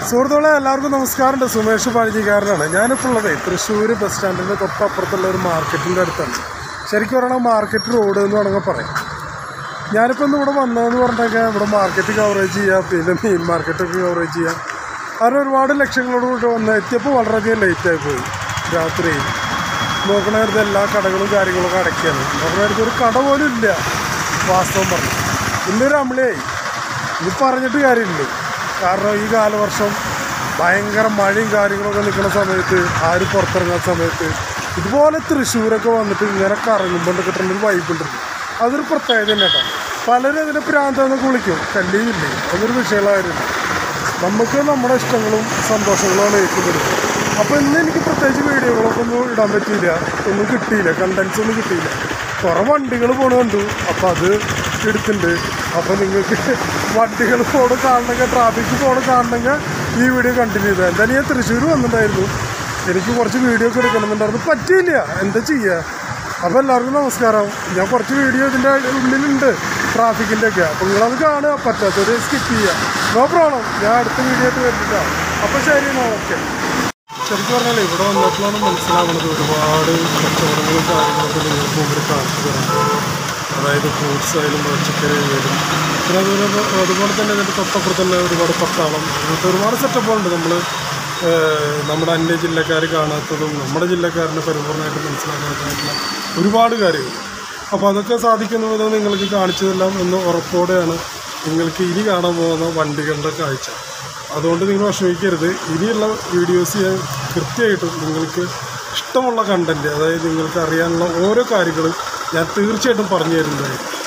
സുഹൃത്തുക്കളെ എല്ലാവർക്കും നമസ്കാരമുണ്ട്. സുമേഷ് പഴഞ്ഞിക്കാരനാണ്. ഞാനിപ്പോൾ ഉള്ളത് തൃശ്ശൂർ ബസ് സ്റ്റാൻഡിൻ്റെ തൊട്ടപ്പുറത്തുള്ള ഒരു മാർക്കറ്റിൻ്റെ അടുത്താണ്. ശരിക്കും പറയണത് മാർക്കറ്റ് റോഡ് എന്ന് വേണമെങ്കിൽ പറയാം. ഞാനിപ്പോൾ ഇന്ന് ഇവിടെ വന്നതെന്ന് പറഞ്ഞാൽ ഇവിടെ മാർക്കറ്റ് കവറേജ് ചെയ്യുക, പിന്നെ മീൻ മാർക്കറ്റൊക്കെ കവറേജ് ചെയ്യുക. അങ്ങനെ ഒരുപാട് ലക്ഷ്യങ്ങളോട് കൂടി വന്ന് എത്തിയപ്പോൾ വളരെയധികം ലേറ്റായി പോയി. രാത്രി നോക്കണേരത്ത് എല്ലാ കടകളും കാര്യങ്ങളൊക്കെ അടയ്ക്കുകയാണ്. നോക്കണേരത്ത് ഒരു കട പോലും ഇല്ല. വാസ്തവം പറഞ്ഞു ഇന്നൊരു അമ്മിളിയായി. ഇത് പറഞ്ഞിട്ട് കാര്യമില്ല. കാരണം ഈ കാലവർഷം ഭയങ്കര മഴയും കാര്യങ്ങളൊക്കെ നിൽക്കുന്ന സമയത്ത്, ആരും പുറത്തിറങ്ങുന്ന സമയത്ത് ഇതുപോലെ തൃശ്ശൂരൊക്കെ വന്നിട്ട് ഇങ്ങനെ കറങ്ങുമ്പോൾ കിട്ടുന്നൊരു വൈബുണ്ട്. അതൊരു പ്രത്യേകത തന്നെ കേട്ടോ. പലരും അതിനെ പ്രാന്തെന്നൊക്കെ വിളിക്കും. കല്ലിയില്ലേ, അതൊരു വിഷയമായിരുന്നു. നമുക്ക് നമ്മുടെ ഇഷ്ടങ്ങളും സന്തോഷങ്ങളുമാണ് ഏറ്റുകൊടുക്കുക. അപ്പോൾ ഇന്ന് എനിക്ക് പ്രത്യേകിച്ച് വീഡിയോകളൊക്കെ ഒന്നും ഇടാൻ പറ്റിയില്ല, ഒന്നും കിട്ടിയില്ല, കണ്ടൻസ് ഒന്നും കിട്ടിയില്ല. കുറേ വണ്ടികൾ പോണ കണ്ടു, അപ്പോൾ അത് എടുത്തിട്ടുണ്ട്. അപ്പോൾ നിങ്ങൾക്ക് വണ്ടികൾ പോണ കാണണമെങ്കിൽ, ട്രാഫിക്ക് പോണ കാണണമെങ്കിൽ ഈ വീഡിയോ കണ്ടിന്യൂ ചെയ്താൽ. എന്തായാലും ഞാൻ തൃശ്ശൂർ വന്നിട്ടുണ്ടായിരുന്നു. എനിക്ക് കുറച്ച് വീഡിയോ ഒക്കെ എടുക്കണമെന്നുണ്ടായിരുന്നു, പറ്റിയില്ല. എന്താ ചെയ്യുക? അപ്പോൾ എല്ലാവർക്കും നമസ്കാരം. ഞാൻ കുറച്ച് വീഡിയോ ഇതിൻ്റെ ഉള്ളിലുണ്ട്, ട്രാഫിക്കിൻ്റെ ഒക്കെ. അപ്പോൾ നിങ്ങളത് കാണുക, പറ്റാത്തൊരു സ്കിപ്പ് ചെയ്യുക. നോ പ്രോബ്ലം, ഞാൻ അടുത്ത വീഡിയോ ആയിട്ട് വരുന്നിട്ടാണ്. അപ്പോൾ ശരി, ഓക്കെ. ശരിക്കും പറഞ്ഞാൽ ഇവിടെ വന്നപ്പോഴാണ് മനസ്സിലാവുന്നത് ഒരുപാട് കച്ചവടങ്ങളും കാര്യങ്ങളൊക്കെ നിങ്ങൾക്ക് മുമ്പിൽ കാണിച്ചു തരുന്നത്. അതായത് ഫ്രൂട്ട്സ് ആയാലും പച്ചക്കറി ആയാലും, പിന്നെ അതുപോലെ തന്നെ ഇതിൻ്റെ തൊട്ടപ്പുറത്ത് തന്നെ ഒരുപാട് പട്ടാളം, അങ്ങനത്തെ ഒരുപാട് സെറ്റപ്പുകളുണ്ട്. നമ്മുടെ അന്യ ജില്ലക്കാർ കാണാത്തതും നമ്മുടെ ജില്ലക്കാരനെ പരിപൂർണ്ണമായിട്ട് മനസ്സിലാക്കാത്തതായിട്ടുള്ള ഒരുപാട് കാര്യങ്ങൾ. അപ്പോൾ അതൊക്കെ സാധിക്കുന്ന വിധം നിങ്ങൾക്ക് കാണിച്ചതെല്ലാം എന്ന് ഉറപ്പോടെയാണ് നിങ്ങൾക്ക് ഇനി കാണാൻ പോകുന്ന വണ്ടികളുടെ കാഴ്ച. അതുകൊണ്ട് നിങ്ങൾ വിഷമിക്കരുത്. ഇനിയുള്ള വീഡിയോസ് ഞാൻ കൃത്യമായിട്ടും നിങ്ങൾക്ക് ഇഷ്ടമുള്ള കണ്ടൻറ്റ്, അതായത് നിങ്ങൾക്ക് അറിയാനുള്ള ഓരോ കാര്യങ്ങളും ഞാൻ തീർച്ചയായിട്ടും പറഞ്ഞു തരുന്നതായിരിക്കും.